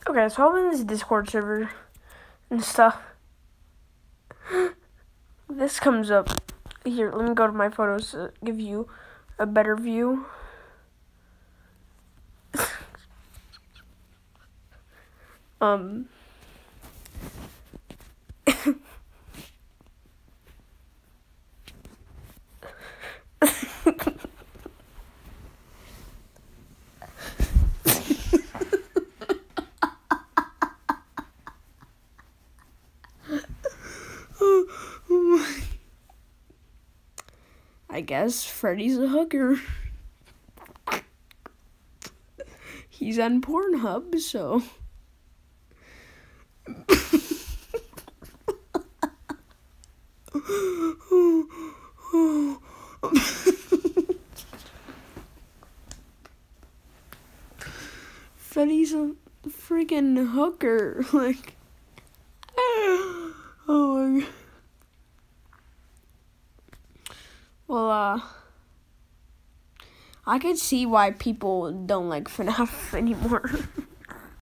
Okay, so I'm in this Discord server and stuff. This comes up. Here, let me go to my photos to give you a better view. I guess Freddy's a hooker. He's on Pornhub, so. Freddy's a freaking hooker. Like, oh my God. Well, I could see why people don't like FNAF anymore.